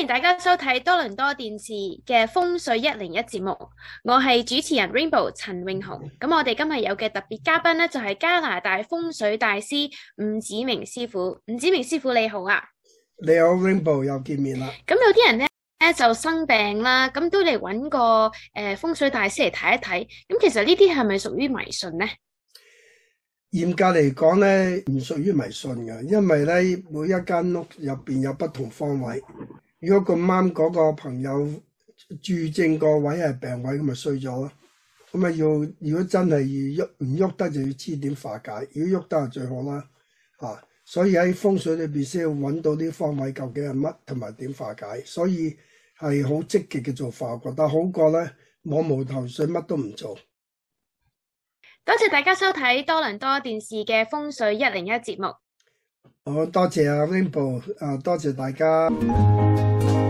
迎大家收睇多倫多電視嘅風水101節目，我係主持人 Rainbow 陳永紅。咁我哋今日有嘅特別嘉賓呢，就係加拿大風水大師伍子明師傅。伍子明師傅你好啊！ 你好，Rainbow 又見面啦。 咁有啲人呢就生病啦，咁都嚟揾個風水大師嚟睇一睇。咁其實呢啲係咪屬於迷信呢？ 嚴格嚟講咧，唔屬於迷信嘅，因為咧每一間屋入邊有不同方位。如果咁啱嗰個朋友住正個位係病位，咁咪衰咗咯。咁啊如果真係喐唔喐得，就要知點化解。如果喐得就最好啦。所以喺風水裏邊先要揾到啲方位究竟係乜，同埋點化解。所以係好積極嘅做法，我覺得好過咧摸無頭緒乜都唔做。 多謝大家收睇多倫多電視嘅風水101節目。 好多謝啊 Rainbow，多謝大家。